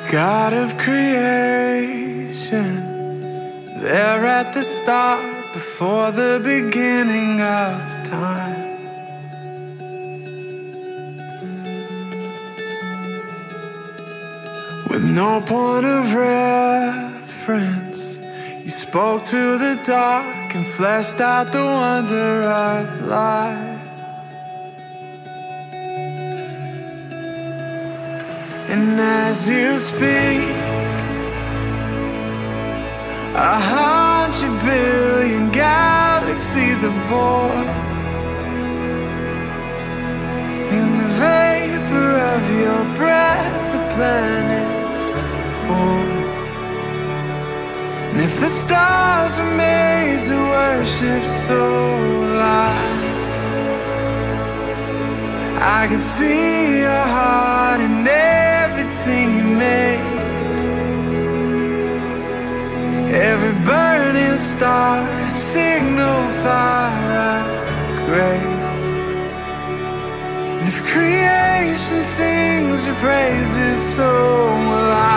God of creation, there at the start, before the beginning of time. With no point of reference, you spoke to the dark and fleshed out the wonder of life. And as you speak, 100 billion galaxies are born. In the vapor of your breath, the planets form. And if the stars were made to worship so light, I can see your heart in everything you made. Every burning star, a signal fire of grace. And if creation sings your praises, so will I.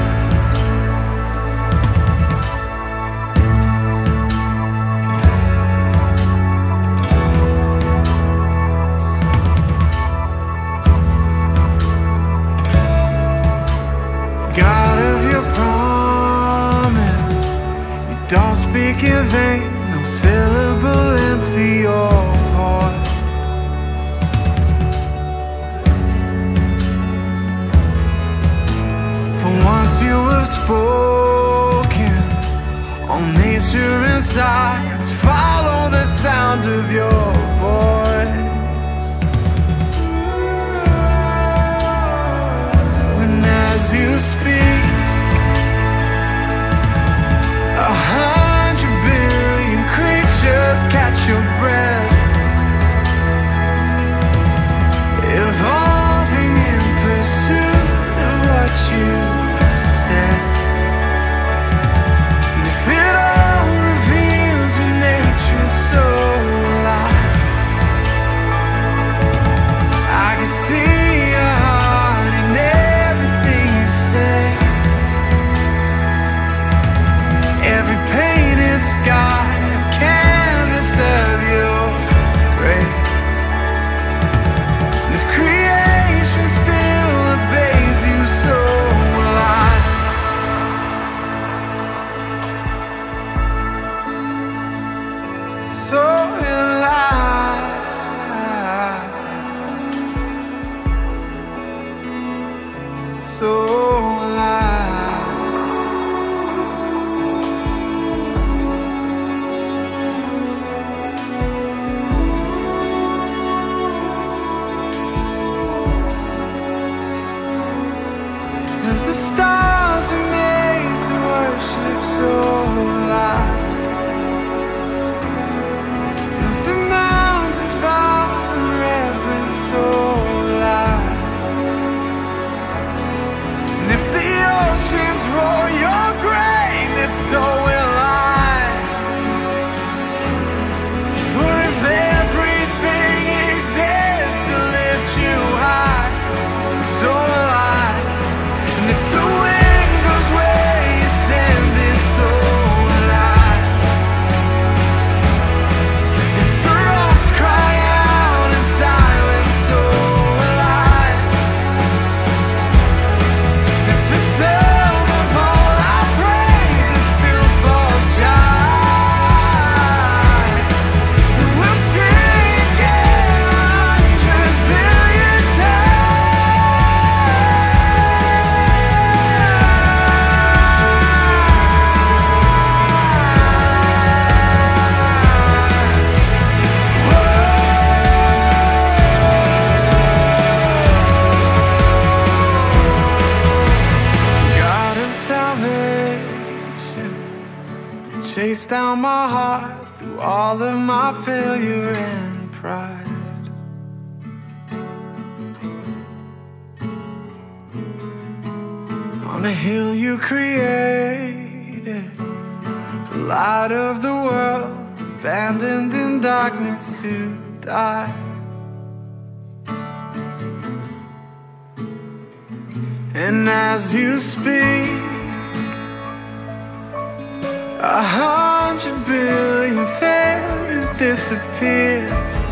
God of your promise, you don't speak in vain, no syllable empty your voice. For once you have spoken, all nature and science follow the sound of your voice. As you speak, 100 billion creatures catch your breath, evolving in pursuit of what you said. And if it all reveals your nature so alive, I can see your heart in everything you say. Every painted sky, a canvas of your grace. And if creation still obeys you, so will I. So will I. So will I. If the stars are made to worship, so will I. If the mountains bow in reverence, so will I. And if the oceans roar your greatness, so will I. For if everything exists to lift you high, so will I. And if the wind goes where you send it, so will I. If the rocks cry out in silence, so will I. If the sum of all our praises still falls shy, then we'll sing again 100 billion God of salvation, chase down my heart through all of my failure and pride. On a hill you created, the light of the world, abandoned in darkness to die. And as you speak, 100 billion failures disappear.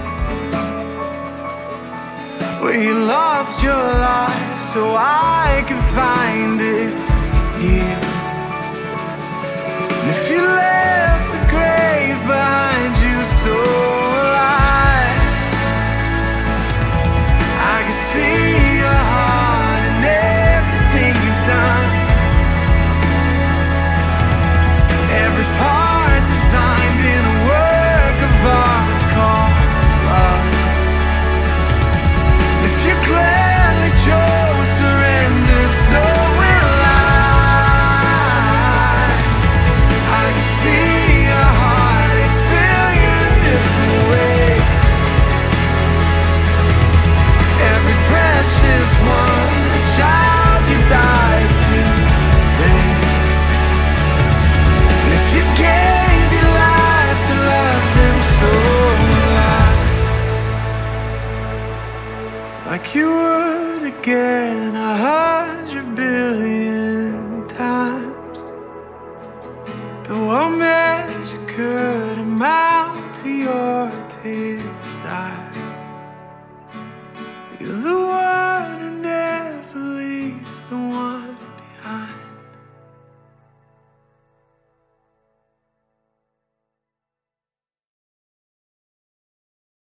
Well, you lost your life so I could find it here. And if you left the grave behind you so alive, I can see your heart and everything you've done. Every part designed in a work of art called love. If you gladly chose surrender, so will I can see your heart a billion different ways. Every precious one, a child you died to save. And if you gave your life to love them, so will like you would again 100 billion times. But what measure could amount to your desire? You're the